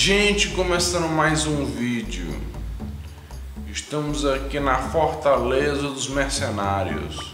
Gente, começando mais um vídeo. Estamos aqui na Fortaleza dos Mercenários.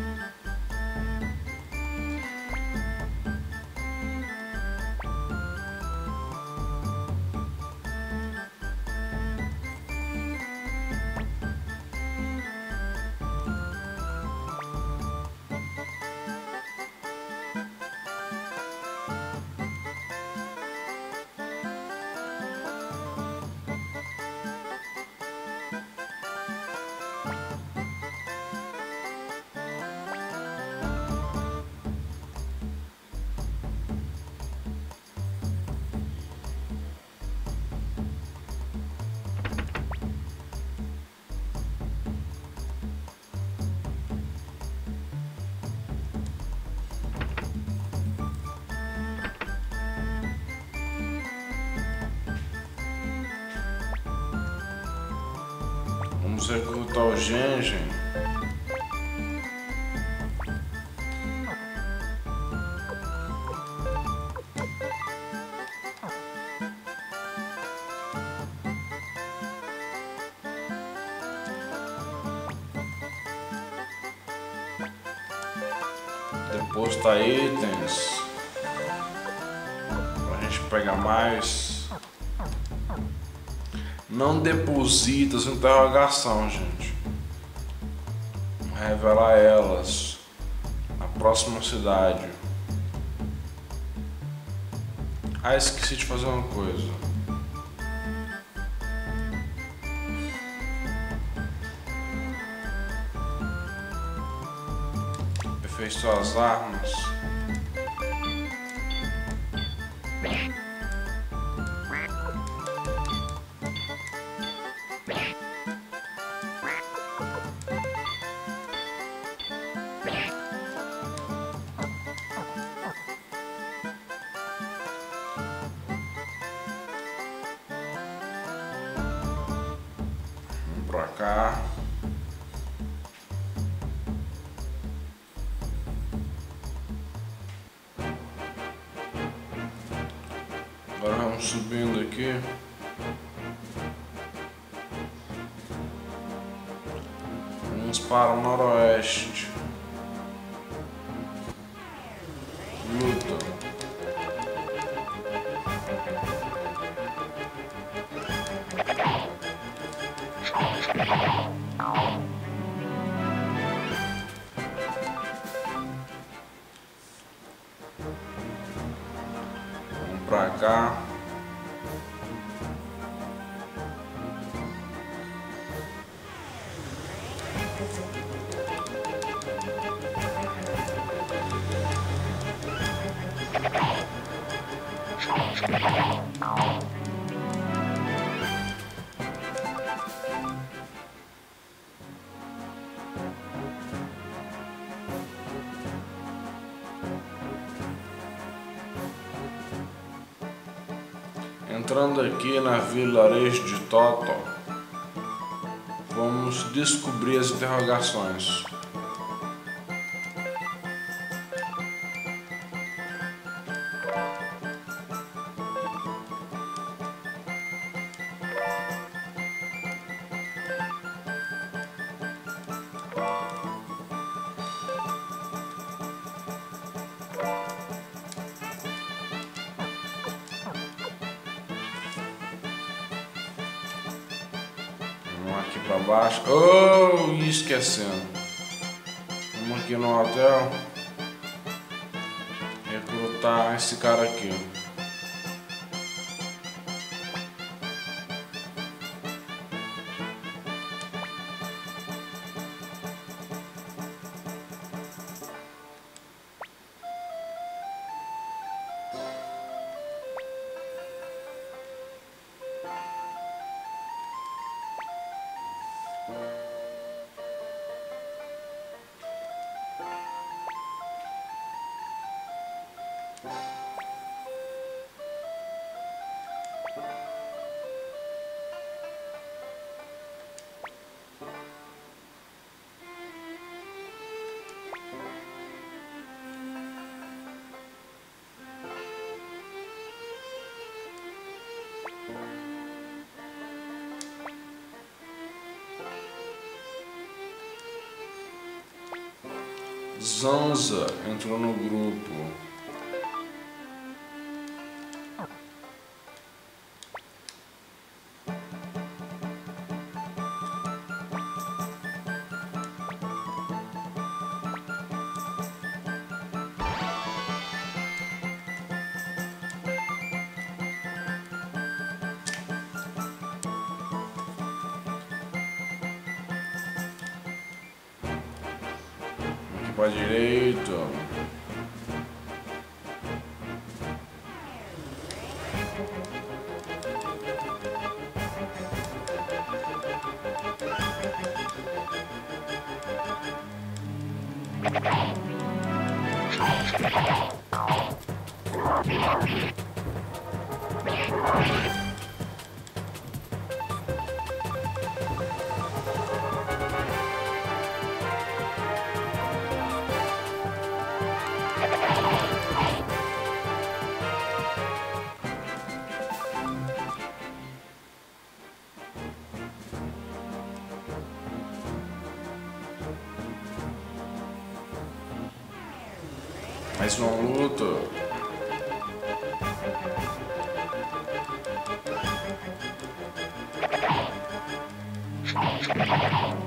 Vamos recrutar o Gengen. Depositar itens pra gente pegar mais. Não deposita essa interrogação, gente. Vamos revelar elas na próxima cidade. Ah, esqueci de fazer uma coisa. Aperfeiçoar as armas. Pra cá. Agora vamos subindo aqui. Vamos para o noroeste. Luta. Vamos pra cá. Entrando aqui na vilarejo de Totó, vamos descobrir as interrogações. Aqui pra baixo. Oh, esquecendo. Vamos aqui no hotel. Recrutar esse cara aqui. Zanza entrou no grupo. Para direito. Mais uma luta.